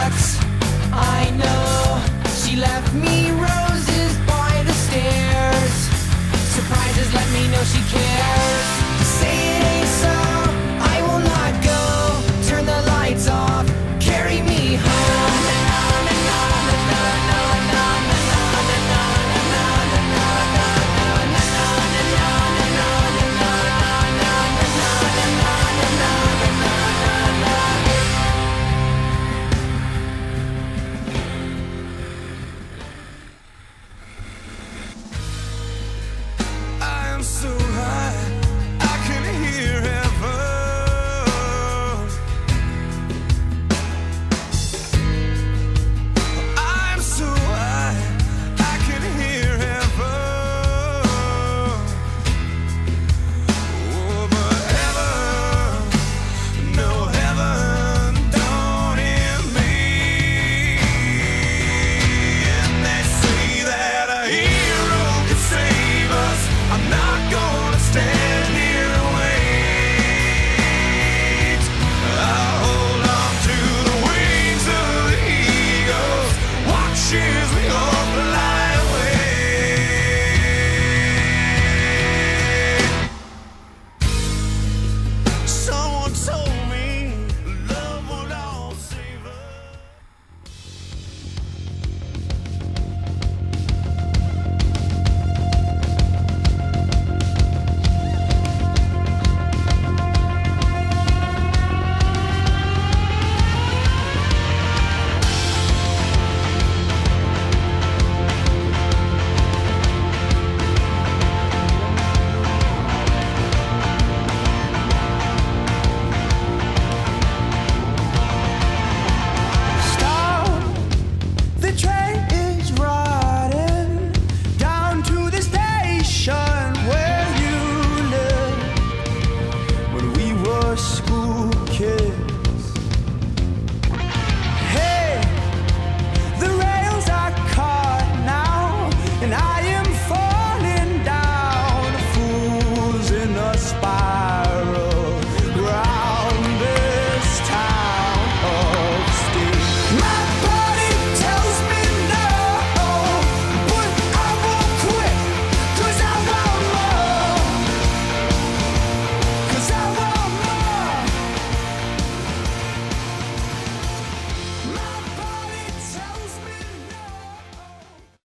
sucks. I know she left me roses by the stairs. Surprises let me know she cares. Say it ain't so, I will not go. Turn the lights off, carry me home. So high, I can hear heaven. I'm so high, I can hear heaven. Oh, but heaven, no heaven, don't hear me. And they say that a hero can save us. I'm not gonna stand here and wait. I'll hold on to the wings of the eagles, watch as we all fly away. Someone told me love would all save us. School kids. Hey, the rails are caught now, and I am falling down. Fools in the spot.